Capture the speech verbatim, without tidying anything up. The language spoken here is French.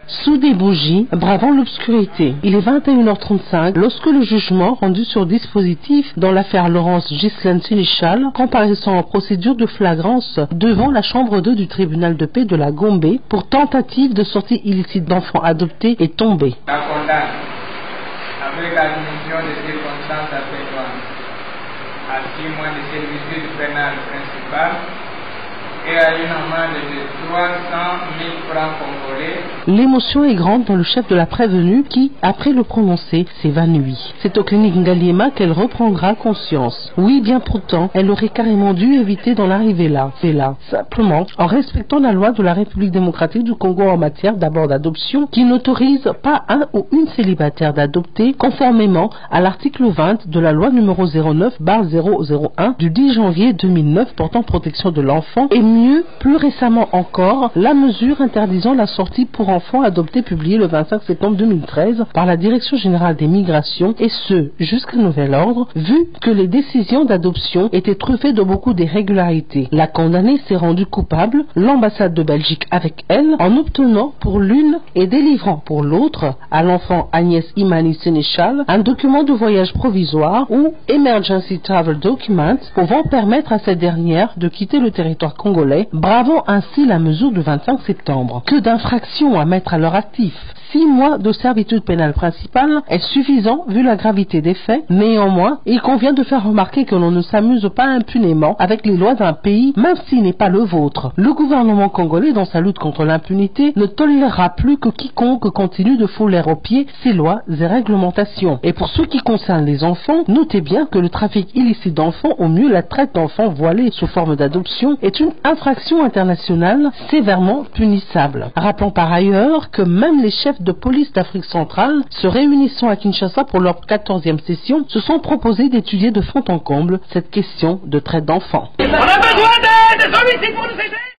sous des bougies, bravant l'obscurité. Il est vingt et une heures trente-cinq lorsque le jugement rendu sur dispositif dans l'affaire Laurence Ghislaine Sénéchal, comparaissant en procédure de flagrance devant la chambre deux du tribunal de paix de la Gombe pour tentative de sortie illicite d'enfants adoptés est tombé. La condamne avec admission de circonstances atténuantes à six mois de servitude pénale principale et à une amende de trois cent mille francs congolais. L'émotion est grande dans le chef de la prévenue qui, après le prononcé, s'évanouit. C'est aux cliniques Ngaliema qu'elle reprendra conscience. Oui, bien pourtant, elle aurait carrément dû éviter d'en arriver là. Et là, simplement, en respectant la loi de la République démocratique du Congo en matière d'abord d'adoption, qui n'autorise pas un ou une célibataire d'adopter, conformément à l'article vingt de la loi numéro zéro neuf barre zéro zéro un du dix janvier deux mille neuf portant protection de l'enfant, et mieux, plus récemment encore, la mesure interdisant la sortie pour enfants adoptés publiée le vingt-cinq septembre deux mille treize par la Direction générale des migrations, et ce, jusqu'à nouvel ordre, vu que les décisions d'adoption étaient truffées de beaucoup d'irrégularités. La condamnée s'est rendue coupable, l'ambassade de Belgique avec elle, en obtenant pour l'une et délivrant pour l'autre, à l'enfant Agnès Imani Sénéchal, un document de voyage provisoire ou Emergency Travel Document pouvant permettre à cette dernière de quitter le territoire congolais, bravant ainsi la mesure du vingt-cinq septembre. Que d'infractions à mettre à leur actif. Six mois de servitude pénale principale est suffisant vu la gravité des faits. Néanmoins, il convient de faire remarquer que l'on ne s'amuse pas impunément avec les lois d'un pays, même s'il n'est pas le vôtre. Le gouvernement congolais, dans sa lutte contre l'impunité, ne tolérera plus que quiconque continue de fouler aux pieds ses lois et réglementations. Et pour ce qui concerne les enfants, notez bien que le trafic illicite d'enfants, au mieux la traite d'enfants voilés sous forme d'adoption, est une infraction internationale sévèrement punissable. Rappelons par ailleurs que même les chefs de police d'Afrique centrale, se réunissant à Kinshasa pour leur quatorzième session, se sont proposés d'étudier de fond en comble cette question de traite d'enfants. On a besoin d'aide, des homicides pour nous aider.